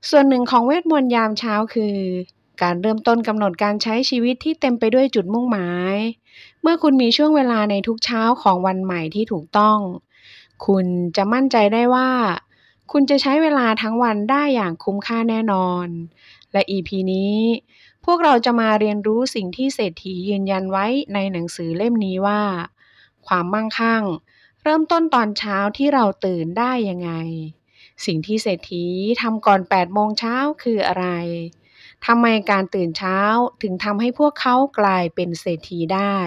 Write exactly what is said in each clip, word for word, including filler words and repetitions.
ส่วนหนึ่งของเวทมนต์ยามเช้าคือการเริ่มต้นกำหนดการใช้ชีวิตที่เต็มไปด้วยจุดมุ่งหมายเมื่อคุณมีช่วงเวลาในทุกเช้าของวันใหม่ที่ถูกต้องคุณจะมั่นใจได้ว่าคุณจะใช้เวลาทั้งวันได้อย่างคุ้มค่าแน่นอนและ อี พี นี้พวกเราจะมาเรียนรู้สิ่งที่เศรษฐียืนยันไว้ในหนังสือเล่มนี้ว่าความมั่งคั่งเริ่มต้นตอนเช้าที่เราตื่นได้ยังไงสิ่งที่เศรษฐีทำก่อนแปดโมงเช้าคืออะไรทำไมการตื่นเช้าถึงทำให้พวกเขากลายเป็นเศรษฐีได้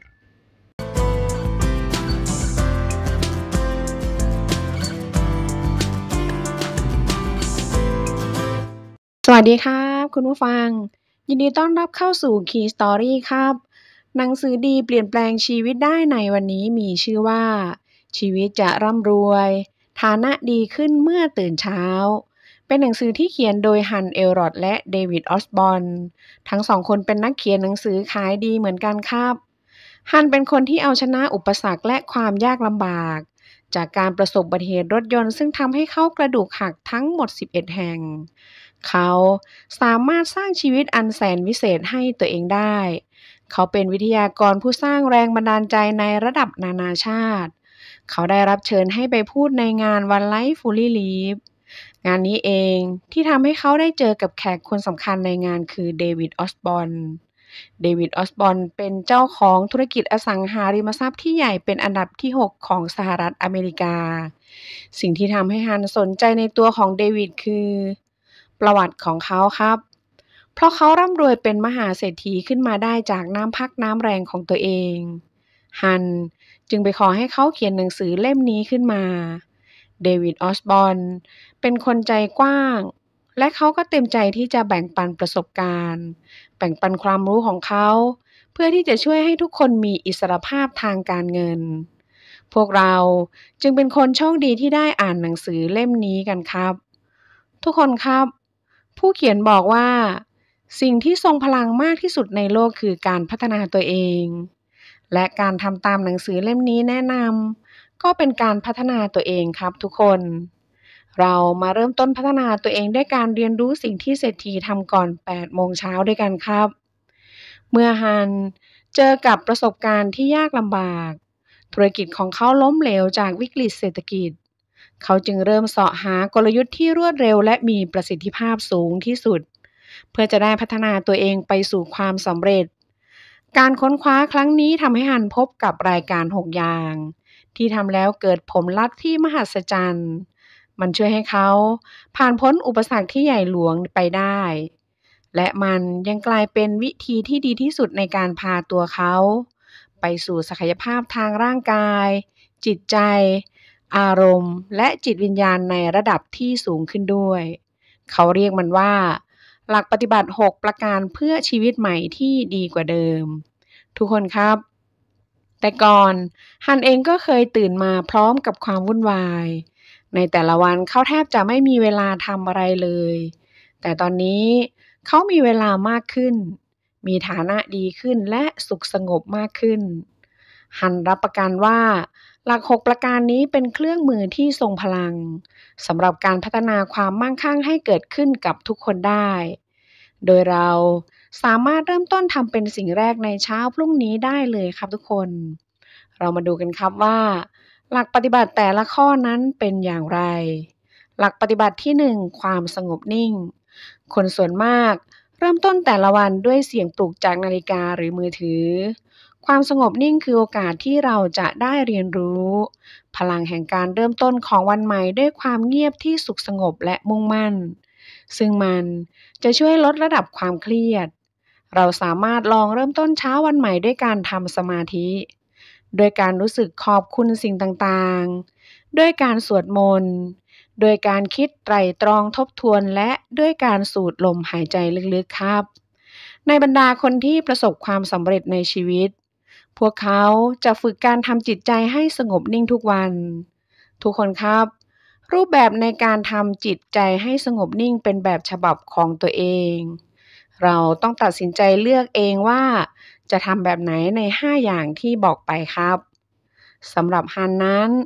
สวัสดีครับคุณผู้ฟังยินดีต้อนรับเข้าสู่ Key Story ครับหนังสือดีเปลี่ยนแปลงชีวิตได้ในวันนี้มีชื่อว่าชีวิตจะร่ำรวยฐานะดีขึ้นเมื่อตื่นเช้าเป็นหนังสือที่เขียนโดยฮันเอลรอดและเดวิดออสบอร์นทั้งสองคนเป็นนักเขียนหนังสือขายดีเหมือนกันครับฮันเป็นคนที่เอาชนะอุปสรรคและความยากลำบากจากการประสบอุบัติเหตุรถยนต์ซึ่งทำให้เขากระดูกหักทั้งหมดสิบเอ็ดแห่งเขาสามารถสร้างชีวิตอันแสนวิเศษให้ตัวเองได้เขาเป็นวิทยากรผู้สร้างแรงบันดาลใจในระดับนานาชาติเขาได้รับเชิญให้ไปพูดในงาน One Life Fully Lived งานนี้เองที่ทำให้เขาได้เจอกับแขกคนสำคัญในงานคือเดวิดออสบอร์นเดวิดออสบอร์นเป็นเจ้าของธุรกิจอสังหาริมทรัพย์ที่ใหญ่เป็นอันดับที่หกของสหรัฐอเมริกาสิ่งที่ทำให้ฮันสนใจในตัวของเดวิดคือประวัติของเขาครับเพราะเขาร่ำรวยเป็นมหาเศรษฐีขึ้นมาได้จากน้ำพักน้ำแรงของตัวเองฮันจึงไปขอให้เขาเขียนหนังสือเล่มนี้ขึ้นมาเดวิดออสบอร์นเป็นคนใจกว้างและเขาก็เต็มใจที่จะแบ่งปันประสบการณ์แบ่งปันความรู้ของเขาเพื่อที่จะช่วยให้ทุกคนมีอิสรภาพทางการเงินพวกเราจึงเป็นคนโชคดีที่ได้อ่านหนังสือเล่มนี้กันครับทุกคนครับผู้เขียนบอกว่าสิ่งที่ทรงพลังมากที่สุดในโลกคือการพัฒนาตัวเองและการทำตามหนังสือเล่มนี้แนะนำก็เป็นการพัฒนาตัวเองครับทุกคนเรามาเริ่มต้นพัฒนาตัวเองด้วยการเรียนรู้สิ่งที่เศรษฐีทำก่อนแปดโมงเช้าด้วยกันครับเมื่อฮันเจอกับประสบการณ์ที่ยากลำบากธุรกิจของเขาล้มเหลวจากวิกฤตเศรษฐกิจเขาจึงเริ่มเสาะหากลยุทธ์ที่รวดเร็วและมีประสิทธิภาพสูงที่สุดเพื่อจะได้พัฒนาตัวเองไปสู่ความสำเร็จการค้นคว้าครั้งนี้ทำให้ฮันพบกับรายการหกอย่างที่ทำแล้วเกิดผลลัพธ์ที่มหัศจรรย์มันช่วยให้เขาผ่านพ้นอุปสรรคที่ใหญ่หลวงไปได้และมันยังกลายเป็นวิธีที่ดีที่สุดในการพาตัวเขาไปสู่ศักยภาพทางร่างกายจิตใจอารมณ์และจิตวิญญาณในระดับที่สูงขึ้นด้วยเขาเรียกมันว่าหลักปฏิบัติหกประการเพื่อชีวิตใหม่ที่ดีกว่าเดิมทุกคนครับแต่ก่อนฮันเองก็เคยตื่นมาพร้อมกับความวุ่นวายในแต่ละวันเขาแทบจะไม่มีเวลาทำอะไรเลยแต่ตอนนี้เขามีเวลามากขึ้นมีฐานะดีขึ้นและสุขสงบมากขึ้นฮันรับประกันว่าหลักหกประการนี้เป็นเครื่องมือที่ทรงพลังสำหรับการพัฒนาความมั่งคั่งให้เกิดขึ้นกับทุกคนได้โดยเราสามารถเริ่มต้นทำเป็นสิ่งแรกในเช้าพรุ่งนี้ได้เลยครับทุกคนเรามาดูกันครับว่าหลักปฏิบัติแต่ละข้อนั้นเป็นอย่างไรหลักปฏิบัติที่หนึ่งความสงบนิ่งคนส่วนมากเริ่มต้นแต่ละวันด้วยเสียงปลุกจากนาฬิกาหรือมือถือความสงบนิ่งคือโอกาสที่เราจะได้เรียนรู้พลังแห่งการเริ่มต้นของวันใหม่ด้วยความเงียบที่สุขสงบและมุ่งมั่นซึ่งมันจะช่วยลดระดับความเครียดเราสามารถลองเริ่มต้นเช้าวันใหม่ด้วยการทำสมาธิโดยการรู้สึกขอบคุณสิ่งต่างๆด้วยการสวดมนต์โดยการคิดไตร่ตรองทบทวนและด้วยการสูดลมหายใจลึกๆครับในบรรดาคนที่ประสบความสำเร็จในชีวิตพวกเขาจะฝึกการทำจิตใจให้สงบนิ่งทุกวันทุกคนครับรูปแบบในการทำจิตใจให้สงบนิ่งเป็นแบบฉบับของตัวเองเราต้องตัดสินใจเลือกเองว่าจะทำแบบไหนในห้าอย่างที่บอกไปครับสำหรับฮันนั้น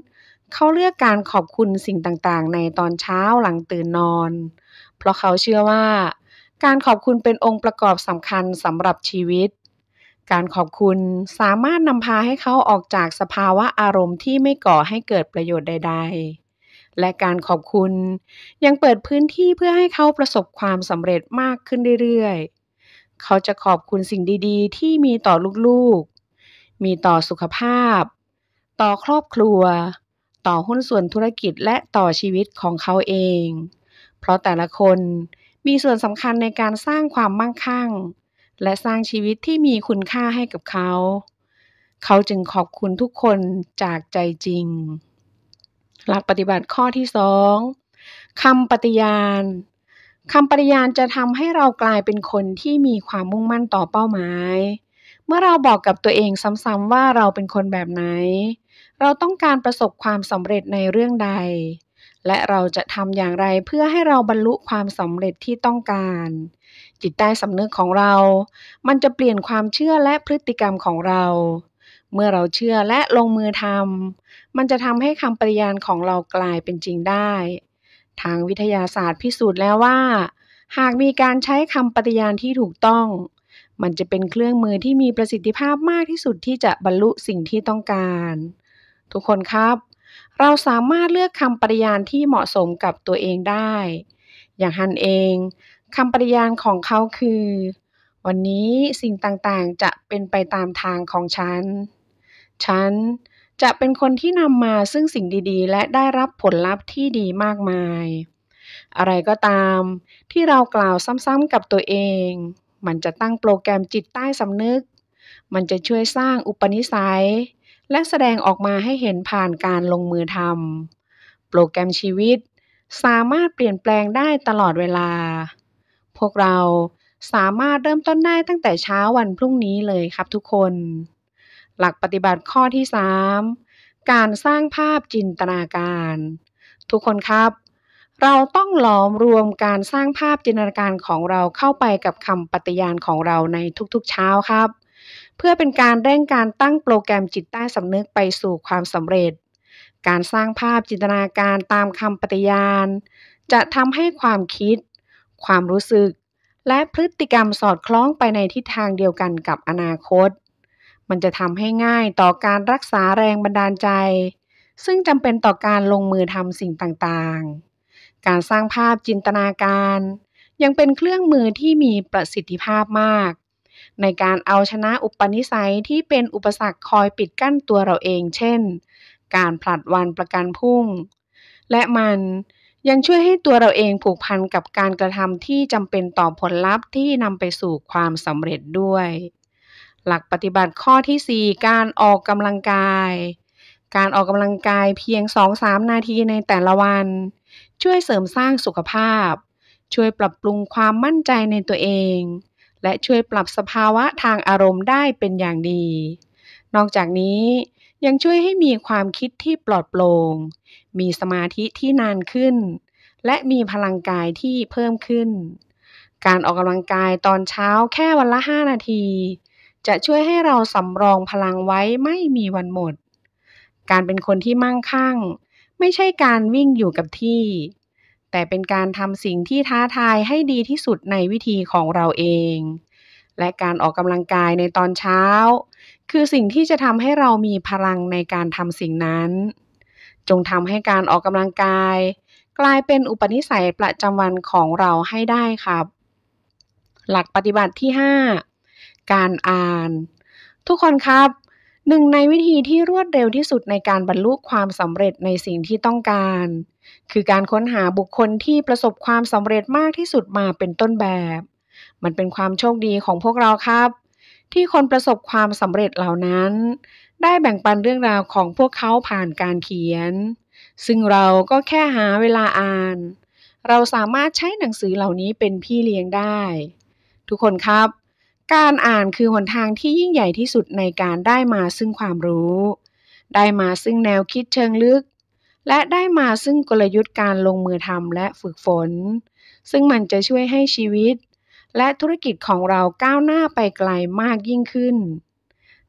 เขาเลือกการขอบคุณสิ่งต่างๆในตอนเช้าหลังตื่นนอนเพราะเขาเชื่อว่าการขอบคุณเป็นองค์ประกอบสำคัญสำหรับชีวิตการขอบคุณสามารถนำพาให้เขาออกจากสภาวะอารมณ์ที่ไม่ก่อให้เกิดประโยชน์ใดๆและการขอบคุณยังเปิดพื้นที่เพื่อให้เขาประสบความสำเร็จมากขึ้นเรื่อยๆเขาจะขอบคุณสิ่งดีๆที่มีต่อลูกๆมีต่อสุขภาพต่อครอบครัวต่อหุ้นส่วนธุรกิจและต่อชีวิตของเขาเองเพราะแต่ละคนมีส่วนสำคัญในการสร้างความมั่งคั่งและสร้างชีวิตที่มีคุณค่าให้กับเขาเขาจึงขอบคุณทุกคนจากใจจริงหลักปฏิบัติข้อที่สองคำปฏิญาณคำปฏิญาณจะทำให้เรากลายเป็นคนที่มีความมุ่งมั่นต่อเป้าหมายเมื่อเราบอกกับตัวเองซ้ำๆว่าเราเป็นคนแบบไหนเราต้องการประสบความสำเร็จในเรื่องใดและเราจะทำอย่างไรเพื่อให้เราบรรลุความสำเร็จที่ต้องการจิตใต้สำนึกของเรามันจะเปลี่ยนความเชื่อและพฤติกรรมของเราเมื่อเราเชื่อและลงมือทำมันจะทำให้คำปฏิญาณของเรากลายเป็นจริงได้ทางวิทยาศาสตร์พิสูจน์แล้วว่าหากมีการใช้คำปฏิญาณที่ถูกต้องมันจะเป็นเครื่องมือที่มีประสิทธิภาพมากที่สุดที่จะบรรลุสิ่งที่ต้องการทุกคนครับเราสามารถเลือกคำปฏิญาณที่เหมาะสมกับตัวเองได้อย่างฮันเองคำปฏิญาณของเขาคือวันนี้สิ่งต่างๆจะเป็นไปตามทางของฉันฉันจะเป็นคนที่นำมาซึ่งสิ่งดีๆและได้รับผลลัพธ์ที่ดีมากมายอะไรก็ตามที่เรากล่าวซ้ำๆกับตัวเองมันจะตั้งโปรแกรมจิตใต้สำนึกมันจะช่วยสร้างอุปนิสัยและแสดงออกมาให้เห็นผ่านการลงมือทำโปรแกรมชีวิตสามารถเปลี่ยนแปลงได้ตลอดเวลาพวกเราสามารถเริ่มต้นได้ตั้งแต่เช้าวันพรุ่งนี้เลยครับทุกคนหลักปฏิบัติข้อที่สามการสร้างภาพจินตนาการทุกคนครับเราต้องหลอมรวมการสร้างภาพจินตนาการของเราเข้าไปกับคำปฏิญาณของเราในทุกๆเช้าครับเพื่อเป็นการเร่งการตั้งโปรแกรมจิตใต้สำนึกไปสู่ความสำเร็จการสร้างภาพจินตนาการตามคำปฏิญาณจะทำให้ความคิดความรู้สึกและพฤติกรรมสอดคล้องไปในทิศทางเดียวกันกับอนาคตมันจะทำให้ง่ายต่อการรักษาแรงบันดาลใจซึ่งจำเป็นต่อการลงมือทำสิ่งต่างๆการสร้างภาพจินตนาการยังเป็นเครื่องมือที่มีประสิทธิภาพมากในการเอาชนะอุปนิสัยที่เป็นอุปสรรคคอยปิดกั้นตัวเราเองเช่นการผลัดวันประกันพรุ่งและมันยังช่วยให้ตัวเราเองผูกพันกับการกระทำที่จำเป็นต่อผลลัพธ์ที่นำไปสู่ความสำเร็จด้วยหลักปฏิบัติข้อที่สี่การออกกำลังกายการออกกำลังกายเพียง สองถึงสาม นาทีในแต่ละวันช่วยเสริมสร้างสุขภาพช่วยปรับปรุงความมั่นใจในตัวเองและช่วยปรับสภาวะทางอารมณ์ได้เป็นอย่างดีนอกจากนี้ยังช่วยให้มีความคิดที่ปลอดโปร่งมีสมาธิที่นานขึ้นและมีพลังกายที่เพิ่มขึ้นการออกกำลังกายตอนเช้าแค่วันละห้านาทีจะช่วยให้เราสำรองพลังไว้ไม่มีวันหมดการเป็นคนที่มั่งคั่งไม่ใช่การวิ่งอยู่กับที่แต่เป็นการทำสิ่งที่ท้าทายให้ดีที่สุดในวิธีของเราเองและการออกกำลังกายในตอนเช้าคือสิ่งที่จะทำให้เรามีพลังในการทำสิ่งนั้นจงทำให้การออกกำลังกายกลายเป็นอุปนิสัยประจำวันของเราให้ได้ครับหลักปฏิบัติที่ห้าการอ่านทุกคนครับหนึ่งในวิธีที่รวดเร็วที่สุดในการบรรลุความสำเร็จในสิ่งที่ต้องการคือการค้นหาบุคคลที่ประสบความสำเร็จมากที่สุดมาเป็นต้นแบบมันเป็นความโชคดีของพวกเราครับที่คนประสบความสำเร็จเหล่านั้นได้แบ่งปันเรื่องราวของพวกเขาผ่านการเขียนซึ่งเราก็แค่หาเวลาอ่านเราสามารถใช้หนังสือเหล่านี้เป็นพี่เลี้ยงได้ทุกคนครับการอ่านคือหนทางที่ยิ่งใหญ่ที่สุดในการได้มาซึ่งความรู้ได้มาซึ่งแนวคิดเชิงลึกและได้มาซึ่งกลยุทธ์การลงมือทำและฝึกฝนซึ่งมันจะช่วยให้ชีวิตและธุรกิจของเราก้าวหน้าไปไกลมากยิ่งขึ้น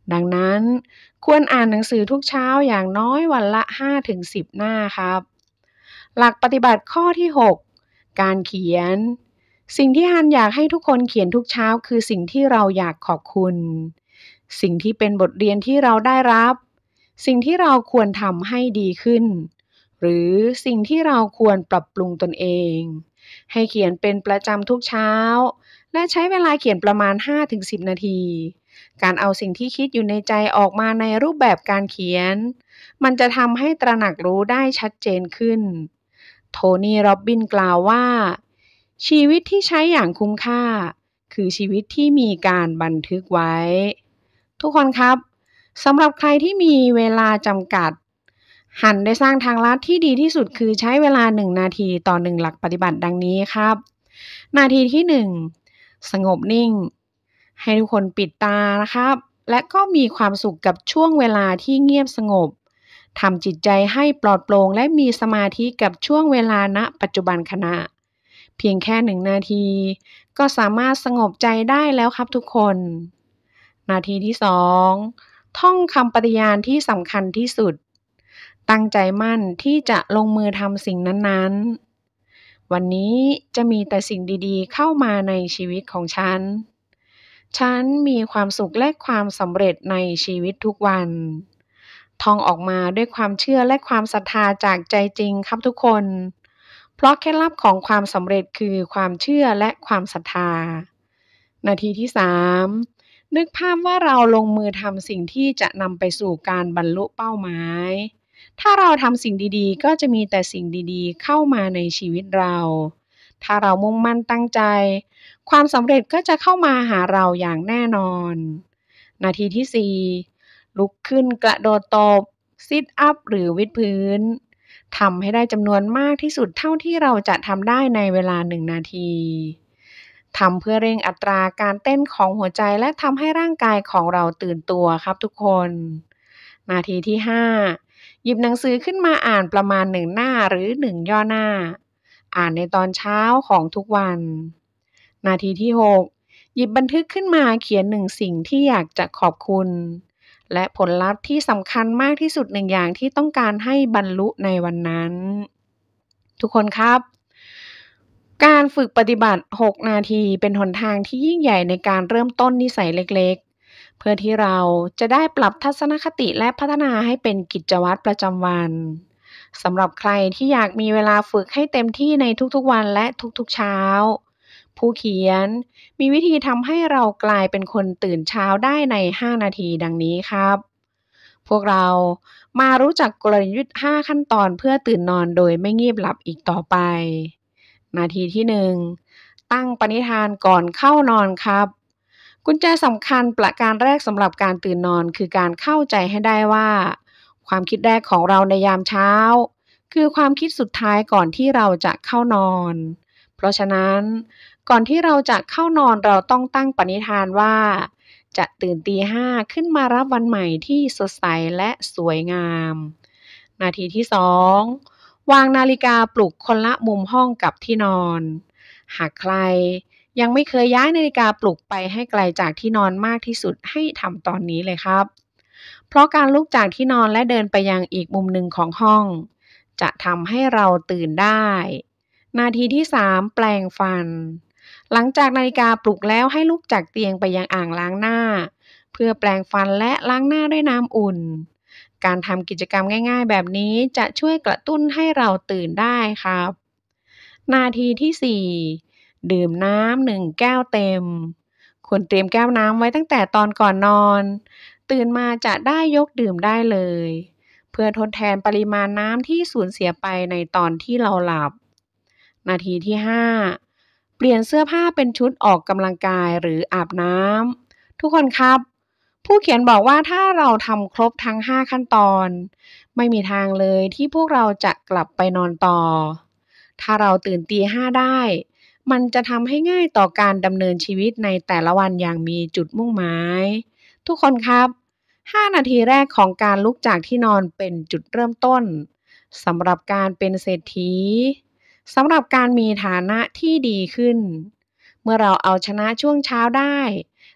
ดังนั้นควรอ่านหนังสือทุกเช้าอย่างน้อยวันละ ห้าถึงสิบ หน้าครับหลักปฏิบัติข้อที่ หก การเขียนสิ่งที่ฮันอยากให้ทุกคนเขียนทุกเช้าคือสิ่งที่เราอยากขอบคุณสิ่งที่เป็นบทเรียนที่เราได้รับสิ่งที่เราควรทำให้ดีขึ้นหรือสิ่งที่เราควรปรับปรุงตนเองให้เขียนเป็นประจำทุกเช้าและใช้เวลาเขียนประมาณ ห้าถึงสิบ นาทีการเอาสิ่งที่คิดอยู่ในใจออกมาในรูปแบบการเขียนมันจะทำให้ตระหนักรู้ได้ชัดเจนขึ้นโทนี่โรบบินส์กล่าวว่าชีวิตที่ใช้อย่างคุ้มค่าคือชีวิตที่มีการบันทึกไว้ทุกคนครับสำหรับใครที่มีเวลาจำกัดหันได้สร้างทางลัดที่ดีที่สุดคือใช้เวลาหนึ่งนาทีต่อหนึ่งหลักปฏิบัติดังนี้ครับนาทีที่หนึ่งสงบนิ่งให้ทุกคนปิดตานะครับและก็มีความสุขกับช่วงเวลาที่เงียบสงบทำจิตใจให้ปลอดโปร่งและมีสมาธิกับช่วงเวลาณปัจจุบันขณะเพียงแค่หนึ่งนาทีก็สามารถสงบใจได้แล้วครับทุกคนนาทีที่สองท่องคำปฏิญาณที่สำคัญที่สุดตั้งใจมั่นที่จะลงมือทำสิ่งนั้นๆวันนี้จะมีแต่สิ่งดีๆเข้ามาในชีวิตของฉันฉันมีความสุขและความสำเร็จในชีวิตทุกวันท่องออกมาด้วยความเชื่อและความศรัทธาจากใจจริงครับทุกคนเพราะเคล็ดลับของความสำเร็จคือความเชื่อและความศรัทธานาทีที่สามนึกภาพว่าเราลงมือทำสิ่งที่จะนำไปสู่การบรรลุเป้าหมายถ้าเราทำสิ่งดีๆก็จะมีแต่สิ่งดีๆเข้ามาในชีวิตเราถ้าเรามุ่งมั่นตั้งใจความสำเร็จก็จะเข้ามาหาเราอย่างแน่นอนนาทีที่สี่ลุกขึ้นกระโดดตบซิทอัพหรือวิดพื้นทำให้ได้จำนวนมากที่สุดเท่าที่เราจะทำได้ในเวลาหนึ่งนาทีทำเพื่อเร่งอัตราการเต้นของหัวใจและทำให้ร่างกายของเราตื่นตัวครับทุกคนนาทีที่ห้าหยิบหนังสือขึ้นมาอ่านประมาณหนึ่งหน้าหรือหนึ่งย่อหน้าอ่านในตอนเช้าของทุกวันนาทีที่หกหยิบบันทึกขึ้นมาเขียนหนึ่งสิ่งที่อยากจะขอบคุณและผลลัพธ์ที่สำคัญมากที่สุดหนึ่งอย่างที่ต้องการให้บรรลุในวันนั้นทุกคนครับการฝึกปฏิบัติหกนาทีเป็นหนทางที่ยิ่งใหญ่ในการเริ่มต้นนิสัยเล็กๆเพื่อที่เราจะได้ปรับทัศนคติและพัฒนาให้เป็นกิจวัตรประจำวันสำหรับใครที่อยากมีเวลาฝึกให้เต็มที่ในทุกๆวันและทุกๆเช้าผู้เขียนมีวิธีทำให้เรากลายเป็นคนตื่นเช้าได้ในห้านาทีดังนี้ครับพวกเรามารู้จักกลยุทธ์ห้าขั้นตอนเพื่อตื่นนอนโดยไม่งีบหลับอีกต่อไปนาทีที่หนึ่งตั้งปณิธานก่อนเข้านอนครับกุญแจสำคัญประการแรกสำหรับการตื่นนอนคือการเข้าใจให้ได้ว่าความคิดแรกของเราในยามเช้าคือความคิดสุดท้ายก่อนที่เราจะเข้านอนเพราะฉะนั้นก่อนที่เราจะเข้านอนเราต้องตั้งปณิธานว่าจะตื่นตีห้าขึ้นมารับวันใหม่ที่สดใสและสวยงามนาทีที่สองวางนาฬิกาปลุกคนละมุมห้องกับที่นอนหากใครยังไม่เคยย้ายนาฬิกาปลุกไปให้ไกลจากที่นอนมากที่สุดให้ทำตอนนี้เลยครับเพราะการลุกจากที่นอนและเดินไปยังอีกมุมหนึ่งของห้องจะทำให้เราตื่นได้นาทีที่สามแปรงฟันหลังจากนาฬิกาปลุกแล้วให้ลุกจากเตียงไปยังอ่างล้างหน้าเพื่อแปรงฟันและล้างหน้าด้วยน้ำอุ่นการทำกิจกรรมง่ายๆแบบนี้จะช่วยกระตุ้นให้เราตื่นได้ครับนาทีที่สี่ดื่มน้ำหนึ่งแก้วเต็มควรเตรียมแก้วน้ำไว้ตั้งแต่ตอนก่อนนอนตื่นมาจะได้ยกดื่มได้เลยเพื่อทดแทนปริมาณน้ำที่สูญเสียไปในตอนที่เราหลับนาทีที่ห้าเปลี่ยนเสื้อผ้าเป็นชุดออกกำลังกายหรืออาบน้ำทุกคนครับผู้เขียนบอกว่าถ้าเราทำครบทั้งห้าขั้นตอนไม่มีทางเลยที่พวกเราจะกลับไปนอนต่อถ้าเราตื่นตีห้าได้มันจะทำให้ง่ายต่อการดำเนินชีวิตในแต่ละวันอย่างมีจุดมุ่งหมายทุกคนครับห้านาทีแรกของการลุกจากที่นอนเป็นจุดเริ่มต้นสำหรับการเป็นเศรษฐีสำหรับการมีฐานะที่ดีขึ้นเมื่อเราเอาชนะช่วงเช้าได้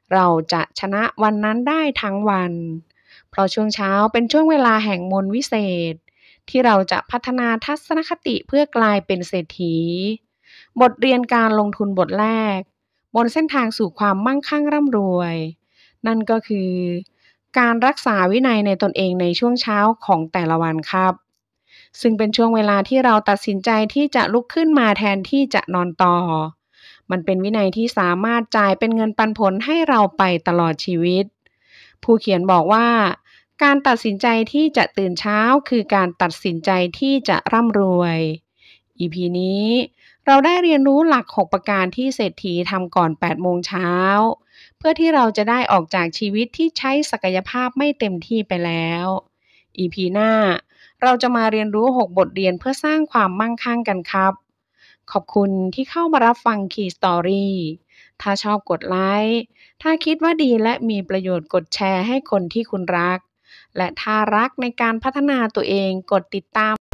เราจะชนะวันนั้นได้ทั้งวัน เพราะช่วงเช้าเป็นช่วงเวลาแห่งมนต์วิเศษที่เราจะพัฒนาทัศนคติเพื่อกลายเป็นเศรษฐี บทเรียนการลงทุนบทแรกบนเส้นทางสู่ความมั่งคั่งร่ำรวย นั่นก็คือการรักษาวินัยในตนเองในช่วงเช้าของแต่ละวันครับ ซึ่งเป็นช่วงเวลาที่เราตัดสินใจที่จะลุกขึ้นมาแทนที่จะนอนต่อ มันเป็นวินัยที่สามารถจ่ายเป็นเงินปันผลให้เราไปตลอดชีวิต ผู้เขียนบอกว่าการตัดสินใจที่จะตื่นเช้าคือการตัดสินใจที่จะร่ำรวย อี พี นี้เราได้เรียนรู้หลักหกประการที่เศรษฐีทำก่อนแปดโมงเช้าเพื่อที่เราจะได้ออกจากชีวิตที่ใช้ศักยภาพไม่เต็มที่ไปแล้ว อี พี หน้าเราจะมาเรียนรู้หกบทเรียนเพื่อสร้างความมั่งคั่งกันครับ ขอบคุณที่เข้ามารับฟัง Key Story ถ้าชอบกดไลค์ ถ้าคิดว่าดีและมีประโยชน์กดแชร์ให้คนที่คุณรัก และถ้ารักในการพัฒนาตัวเองกดติดตาม